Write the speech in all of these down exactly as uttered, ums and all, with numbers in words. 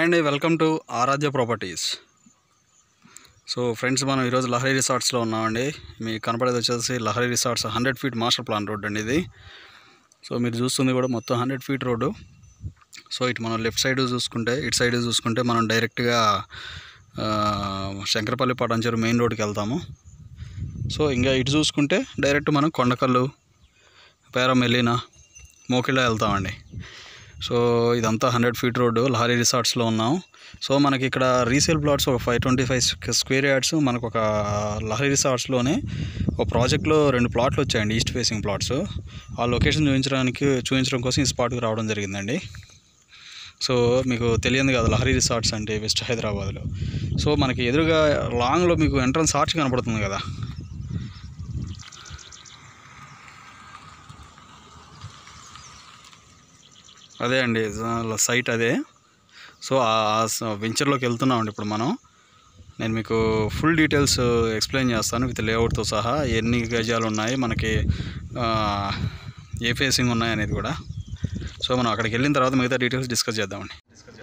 అండి welcome to Aaradhya properties. So friends, మనం ఈరోజు లహరి రిసార్ట్స్లో ఉన్నామండి. మీకు కనపడేది వచ్చేసి Lahari resorts hundred feet master plan road అండి ఇది. సో మీరు చూస్తుంది కూడా మొత్తం హండ్రెడ్ ఫీట్ రోడ్డు. సో ఇటు మనం లెఫ్ట్ సైడ్ చూసుకుంటే, ఇటు సైడ్ చూసుకుంటే మనం డైరెక్ట్గా శంకరపల్లి పటాన్చెరు మెయిన్ రోడ్కి వెళ్తాము. సో ఇంకా ఇటు చూసుకుంటే డైరెక్ట్ మనం కొండకల్లు, పేరమెల్లినా, మోకిళ్ళ వెళ్తామండి. సో ఇదంతా హండ్రెడ్ ఫీట్ రోడ్డు లహరి రిసార్ట్స్లో ఉన్నాం. సో మనకి ఇక్కడ రీసేల్ ప్లాట్స్ ఒక five twenty five square yards మనకు ఒక లహరి రిసార్ట్స్లోనే ఒక ప్రాజెక్ట్లో రెండు ప్లాట్లు వచ్చాయండి, ఈస్ట్ ఫేసింగ్ ప్లాట్స్. ఆ లొకేషన్ చూపించడానికి చూపించడం కోసం ఈ స్పాట్కి రావడం జరిగిందండి. సో మీకు తెలియదు కదా లహరి రిసార్ట్స్ అంటే వెస్ట్ హైదరాబాద్లో. సో మనకి ఎదురుగా లాంగ్లో మీకు ఎంట్రన్స్ ఆర్చ్ కనపడుతుంది కదా, అదే అండి సైట్ అదే. సో ఆ వెంచర్లోకి వెళ్తున్నామండి ఇప్పుడు మనం. నేను మీకు ఫుల్ డీటెయిల్స్ ఎక్స్ప్లెయిన్ చేస్తాను విత్ లేఅవుట్తో సహా, ఎన్ని గజాలు ఉన్నాయి, మనకి ఏ ఫేసింగ్ ఉన్నాయి అనేది కూడా. సో మనం అక్కడికి వెళ్ళిన తర్వాత మిగతా డీటెయిల్స్ డిస్కస్ చేద్దామండి.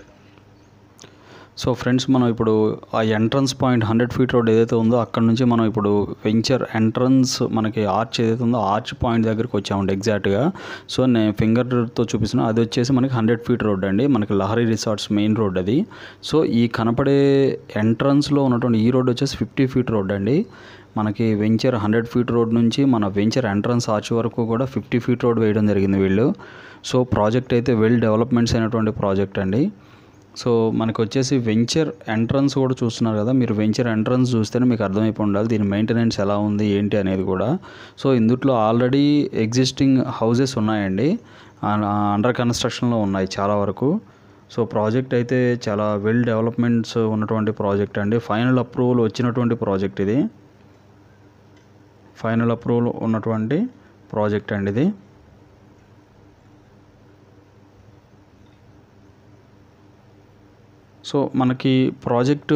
సో ఫ్రెండ్స్, మనం ఇప్పుడు ఆ entrance point hundred feet road ఏదైతే ఉందో అక్కడ నుంచి మనం ఇప్పుడు వెంచర్ ఎంట్రన్స్ మనకి ఆర్చ్ ఏదైతే ఉందో ఆర్చ్ పాయింట్ దగ్గరికి వచ్చామండి ఎగ్జాక్ట్గా. సో నేను ఫింగర్తో చూపిస్తున్నా, అది వచ్చేసి మనకి హండ్రెడ్ ఫీట్ రోడ్ అండి, మనకి లహరి రిసార్ట్స్ మెయిన్ రోడ్ అది. సో ఈ కనపడే ఎంట్రన్స్లో ఉన్నటువంటి ఈ రోడ్ వచ్చేసి ఫిఫ్టీ ఫీట్ రోడ్ అండి. మనకి వెంచర్ హండ్రెడ్ ఫీట్ రోడ్ నుంచి మన వెంచర్ ఎంట్రన్స్ ఆర్చ్ వరకు కూడా ఫిఫ్టీ ఫీట్ రోడ్ వేయడం జరిగింది వీళ్ళు. సో ప్రాజెక్ట్ అయితే వెల్ డెవలప్మెంట్స్ అయినటువంటి ప్రాజెక్ట్ అండి. సో మనకు వచ్చేసి వెంచర్ ఎంట్రన్స్ కూడా చూస్తున్నారు కదా మీరు. వెంచర్ ఎంట్రన్స్ చూస్తేనే మీకు అర్థమైపోయి ఉండాలి దీని మెయింటెనెన్స్ ఎలా ఉంది ఏంటి అనేది కూడా. సో ఇందులో ఆల్రెడీ ఎగ్జిస్టింగ్ హౌజెస్ ఉన్నాయండి, అండర్ కన్స్ట్రక్షన్లో ఉన్నాయి చాలా వరకు. సో ప్రాజెక్ట్ అయితే చాలా వెల్ డెవలప్మెంట్స్ ఉన్నటువంటి ప్రాజెక్ట్ అండి. ఫైనల్ అప్రూవల్ వచ్చినటువంటి ప్రాజెక్ట్ ఇది, ఫైనల్ అప్రూవల్ ఉన్నటువంటి ప్రాజెక్ట్ అండి ఇది. సో మనకి ప్రాజెక్టు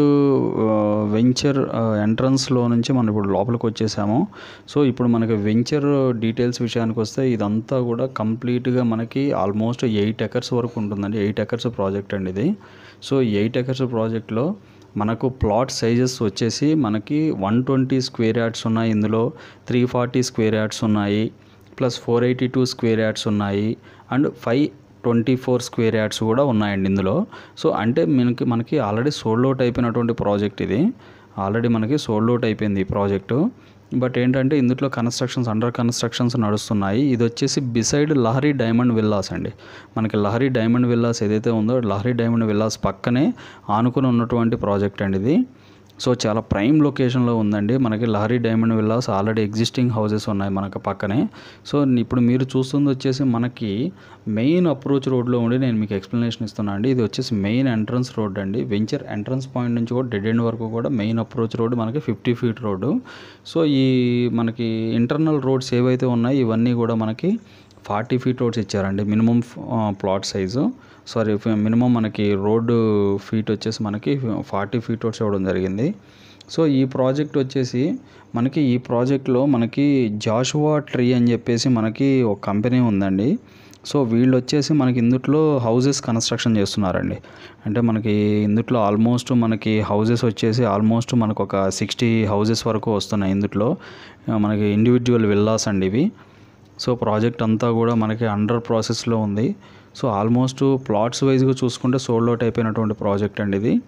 వెంచర్ ఎంట్రన్స్లో నుంచి మనం ఇప్పుడు లోపలికి వచ్చేసాము. సో ఇప్పుడు మనకి వెంచర్ డీటెయిల్స్ విషయానికి వస్తే ఇదంతా కూడా కంప్లీట్గా మనకి ఆల్మోస్ట్ ఎయిట్ ఎకర్స్ వరకు ఉంటుందండి. ఎయిట్ ఎకర్స్ ప్రాజెక్ట్ అండి ఇది. సో ఎయిట్ ఎకర్స్ ప్రాజెక్ట్లో మనకు ప్లాట్ సైజెస్ వచ్చేసి మనకి వన్ ట్వంటీ స్క్వేర్ యార్డ్స్ ఉన్నాయి, ఇందులో త్రీ ఫార్టీ స్క్వేర్ యార్డ్స్ ఉన్నాయి, plus four eighty two square yards ఉన్నాయి, and five twenty four square yards కూడా ఉన్నాయండి ఇందులో. సో అంటే మనకి మనకి ఆల్రెడీ సోల్డ్ అవుట్ అయిపోయినటువంటి ప్రాజెక్ట్ ఇది. ఆల్రెడీ మనకి సోల్డ్ అవుట్ అయిపోయింది ఈ ప్రాజెక్టు. బట్ ఏంటంటే ఇందులో కన్స్ట్రక్షన్స్ అండర్ కన్స్ట్రక్షన్స్ నడుస్తున్నాయి. ఇది వచ్చేసి బిసైడ్ లహరి డైమండ్ విల్లాస్ అండి. మనకి లహరి డైమండ్ విల్లాస్ ఏదైతే ఉందో లహరి డైమండ్ విల్లాస్ పక్కనే ఆనుకుని ఉన్నటువంటి ప్రాజెక్ట్ అండి ఇది. సో చాలా ప్రైమ్ లొకేషన్లో ఉందండి. మనకి Lahari diamond villas already existing houses ఉన్నాయి మనకు పక్కనే. సో ఇప్పుడు మీరు చూస్తుంది వచ్చేసి మనకి మెయిన్ అప్రోచ్ రోడ్లో ఉండి నేను మీకు ఎక్స్ప్లెనేషన్ ఇస్తున్నాను అండి. ఇది వచ్చేసి మెయిన్ ఎంట్రన్స్ రోడ్ అండి. వెంచర్ ఎంట్రన్స్ పాయింట్ నుంచి కూడా డెడ్ ఎండ్ వరకు కూడా మెయిన్ అప్రోచ్ రోడ్ మనకి ఫిఫ్టీ ఫీట్ రోడ్డు. సో ఈ మనకి ఇంటర్నల్ రోడ్స్ ఏవైతే ఉన్నాయో ఇవన్నీ కూడా మనకి ఫార్టీ ఫీట్ రోడ్స్ ఇచ్చారండి minimum plot size. Sorry minimum మనకి రోడ్డు ఫీట్ వచ్చేసి మనకి ఫార్టీ ఫీట్ రోడ్స్ ఇవ్వడం జరిగింది. సో ఈ ప్రాజెక్ట్ వచ్చేసి మనకి ఈ ప్రాజెక్ట్లో మనకి జాషువా ట్రీ అని చెప్పేసి మనకి ఒక కంపెనీ ఉందండి. సో వీళ్ళు వచ్చేసి మనకి ఇందులో హౌజెస్ కన్స్ట్రక్షన్ చేస్తున్నారండి. అంటే మనకి ఇందులో ఆల్మోస్ట్ మనకి హౌజెస్ వచ్చేసి ఆల్మోస్ట్ మనకు ఒక సిక్స్టీ హౌజెస్ వరకు వస్తున్నాయి ఇందులో. మనకి ఇండివిజువల్ విల్లాస్ అండి ఇవి. సో ప్రాజెక్ట్ అంతా కూడా మనకి అండర్ ప్రాసెస్లో ఉంది. సో ఆల్మోస్ట్ ప్లాట్స్ వైజ్గా చూసుకుంటే సోల్డ్ అవుట్ అయిపోయినటువంటి ప్రాజెక్ట్ అండి ఇది.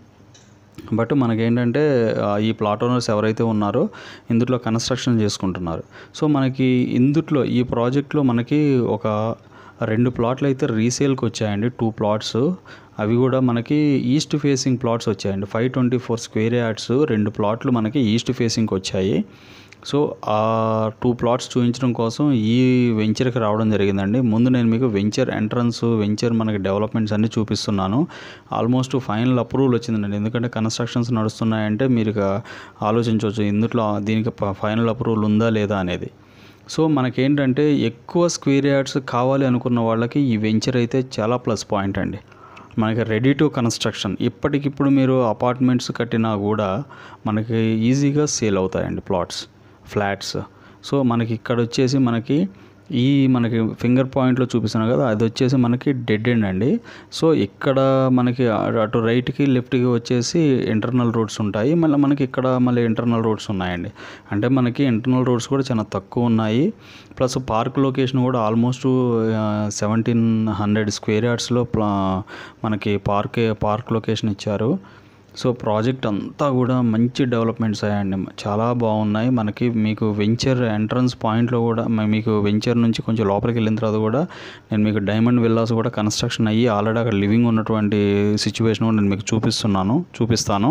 బట్ మనకేంటంటే ఈ ప్లాట్ ఓనర్స్ ఎవరైతే ఉన్నారో ఇందులో కన్స్ట్రక్షన్ చేసుకుంటున్నారు. సో మనకి ఇందులో ఈ ప్రాజెక్ట్లో మనకి ఒక రెండు ప్లాట్లు అయితే రీసేల్కి వచ్చాయండి, టూ ప్లాట్స్. అవి కూడా మనకి ఈస్ట్ ఫేసింగ్ ప్లాట్స్ వచ్చాయండి. Five twenty four square yards రెండు ప్లాట్లు మనకి ఈస్ట్ ఫేసింగ్కి వచ్చాయి. సో ఆ టూ ప్లాట్స్ చూపించడం కోసం ఈ వెంచర్కి రావడం జరిగిందండి. ముందు నేను మీకు వెంచర్ ఎంట్రన్స్ వెంచర్ మనకి డెవలప్మెంట్స్ అన్నీ చూపిస్తున్నాను. ఆల్మోస్ట్ ఫైనల్ అప్రూవల్ వచ్చిందండి. ఎందుకంటే కన్స్ట్రక్షన్స్ నడుస్తున్నాయంటే మీరు ఆలోచించవచ్చు ఇందులో దీనికి ఫైనల్ అప్రూవల్ ఉందా లేదా అనేది. సో మనకేంటంటే ఎక్కువ స్క్వేర్ యార్డ్స్ కావాలి అనుకున్న వాళ్ళకి ఈ వెంచర్ అయితే చాలా ప్లస్ పాయింట్ అండి. మనకి రెడీ టు కన్స్ట్రక్షన్, ఇప్పటికిప్పుడు మీరు అపార్ట్మెంట్స్ కట్టినా కూడా మనకి ఈజీగా సేల్ అవుతాయండి ప్లాట్స్, ఫ్లాట్స్. సో మనకి ఇక్కడ వచ్చేసి మనకి ఈ మనకి ఫింగర్ పాయింట్లో చూపిస్తున్నాను కదా, అది వచ్చేసి మనకి డెడ్ ఎండ్ అండి. సో ఇక్కడ మనకి అటు రైట్కి లెఫ్ట్కి వచ్చేసి ఇంటర్నల్ రోడ్స్ ఉంటాయి, మళ్ళీ మనకి ఇక్కడ మళ్ళీ ఇంటర్నల్ రోడ్స్ ఉన్నాయండి. అంటే మనకి ఇంటర్నల్ రోడ్స్ కూడా చాలా తక్కువ ఉన్నాయి. ప్లస్ పార్క్ లొకేషన్ కూడా ఆల్మోస్ట్ సెవెంటీన్ హండ్రెడ్ స్క్వేర్ యార్డ్స్లో మనకి పార్క్ పార్క్ లొకేషన్ ఇచ్చారు. సో ప్రాజెక్ట్ అంతా కూడా మంచి డెవలప్మెంట్స్ అయ్యాయండి, చాలా బాగున్నాయి. మనకి మీకు వెంచర్ ఎంట్రన్స్ పాయింట్లో కూడా మీకు వెంచర్ నుంచి కొంచెం లోపలికి వెళ్ళిన తర్వాత కూడా నేను మీకు డైమండ్ విల్లాస్ కూడా కన్స్ట్రక్షన్ అయ్యి ఆల్రెడీ అక్కడ లివింగ్ ఉన్నటువంటి సిచ్యువేషన్ కూడా నేను మీకు చూపిస్తున్నాను చూపిస్తాను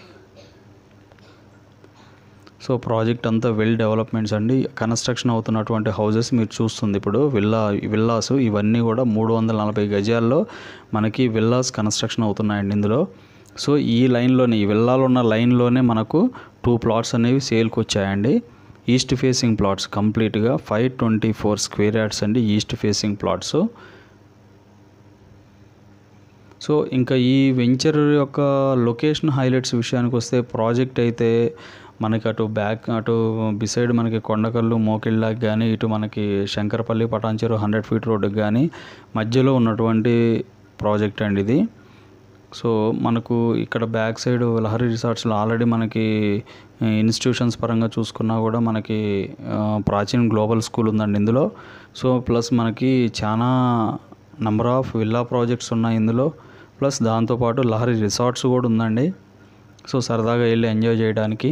సో ప్రాజెక్ట్ అంతా వెల్ డెవలప్మెంట్స్ అండి. కన్స్ట్రక్షన్ అవుతున్నటువంటి హౌజెస్ మీరు చూస్తుంది ఇప్పుడు విల్లా విల్లాస్ ఇవన్నీ కూడా మూడు వందల నలభై గజాల్లో మనకి విల్లాస్ కన్స్ట్రక్షన్ అవుతున్నాయండి ఇందులో. సో ఈ లైన్లోనే ఈ విల్లాలో ఉన్న లైన్లోనే మనకు టూ ప్లాట్స్ అనేవి సేల్కి వచ్చాయండి. ఈస్ట్ ఫేసింగ్ ప్లాట్స్ కంప్లీట్గా five twenty four square yards అండి ఈస్ట్ ఫేసింగ్ ప్లాట్స్. సో ఇంకా ఈ వెంచర్ యొక్క లొకేషన్ హైలైట్స్ విషయానికి వస్తే ప్రాజెక్ట్ అయితే మనకి అటు బ్యాక్ అటు బిసైడ్ మనకి కొండకల్లు మోకిళ్ళకి కానీ ఇటు మనకి శంకరపల్లి పటాన్చెరు హండ్రెడ్ ఫీట్ రోడ్డుకి కానీ మధ్యలో ఉన్నటువంటి ప్రాజెక్ట్ అండి ఇది. సో మనకు ఇక్కడ బ్యాక్ సైడ్ లహరి రిసార్ట్స్లో ఆల్రెడీ మనకి ఇన్స్టిట్యూషన్స్ పరంగా చూసుకున్నా కూడా మనకి ప్రాచీన్ గ్లోబల్ స్కూల్ ఉందండి ఇందులో. సో ప్లస్ మనకి చాలా నెంబర్ ఆఫ్ విల్లా ప్రాజెక్ట్స్ ఉన్నాయి ఇందులో. ప్లస్ దాంతోపాటు లహరి రిసార్ట్స్ కూడా ఉందండి. సో సరదాగా వెళ్ళి ఎంజాయ్ చేయడానికి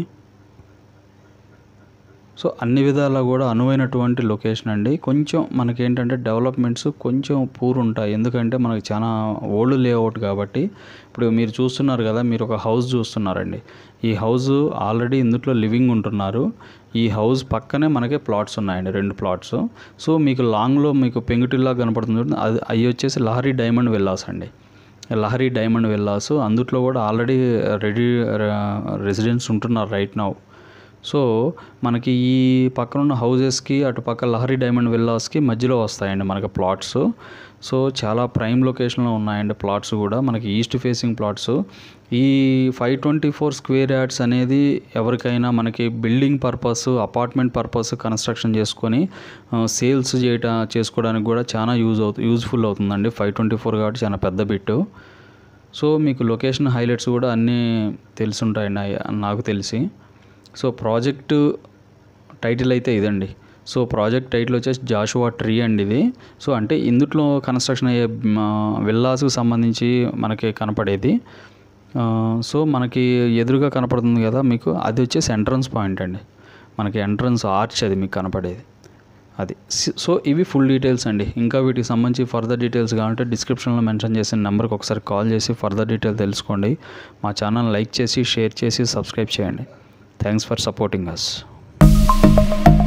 సో అన్ని విధాలా కూడా అనువైనటువంటి లొకేషన్ అండి. కొంచెం మనకేంటంటే డెవలప్మెంట్స్ కొంచెం పూర్ ఉంటాయి, ఎందుకంటే మనకి చాలా ఓల్డ్ లేఅవుట్ కాబట్టి. ఇప్పుడు మీరు చూస్తున్నారు కదా, మీరు ఒక హౌస్ చూస్తున్నారండి, ఈ హౌస్ ఆల్రెడీ ఇందులో లివింగ్ ఉంటున్నారు. ఈ హౌస్ పక్కనే మనకి ప్లాట్స్ ఉన్నాయండి, రెండు ప్లాట్స్. సో మీకు లాంగ్లో మీకు పెంకుటిల్లా కనపడుతుంది, అది అవి వచ్చేసి లహరి డైమండ్ విల్లాస్ అండి. లహరి డైమండ్ విల్లాస్ అందుట్లో కూడా ఆల్రెడీ రెడీ రెసిడెంట్స్ ఉంటున్నారు రైట్ నౌ. సో మనకి ఈ పక్కన ఉన్న హౌజెస్కి అటు పక్క లహరి డైమండ్ విల్లాస్కి మధ్యలో వస్తాయండి మనకి ప్లాట్స్. సో చాలా ప్రైమ్ లొకేషన్లో ఉన్నాయండి ప్లాట్స్ కూడా మనకి ఈస్ట్ ఫేసింగ్ ప్లాట్స్. ఈ five twenty four square yards అనేది ఎవరికైనా మనకి building purpose apartment purpose construction చేసుకొని సేల్స్ చేయట చేసుకోవడానికి కూడా చాలా యూజ్ అవుతుంది యూజ్ఫుల్ అవుతుందండి. ఫైవ్ ట్వంటీ ఫోర్ కాబట్టి చాలా పెద్ద బిట్టు. సో మీకు లొకేషన్ హైలైట్స్ కూడా అన్నీ తెలుసుంటాయండి నాకు తెలిసి. సో ప్రాజెక్టు టైటిల్ అయితే ఇదండి. సో ప్రాజెక్ట్ టైటిల్ వచ్చేసి జాషువా ట్రీ అండి ఇది. సో అంటే ఇందులో కన్స్ట్రక్షన్ అయ్యే విల్లాస్కి సంబంధించి మనకి కనపడేది. సో మనకి ఎదురుగా కనపడుతుంది కదా మీకు, అది వచ్చేసి ఎంట్రన్స్ పాయింట్ అండి, మనకి ఎంట్రన్స్ ఆర్చ్ అది మీకు కనపడేది అది. సో ఇవి ఫుల్ డీటెయిల్స్ అండి. ఇంకా వీటికి సంబంధించి ఫర్దర్ డీటెయిల్స్ కావాలంటే డిస్క్రిప్షన్లో మెన్షన్ చేసిన నెంబర్కి ఒకసారి కాల్ చేసి ఫర్దర్ డీటెయిల్ తెలుసుకోండి. మా ఛానల్ లైక్ చేసి షేర్ చేసి సబ్స్క్రైబ్ చేయండి. Thanks for supporting us.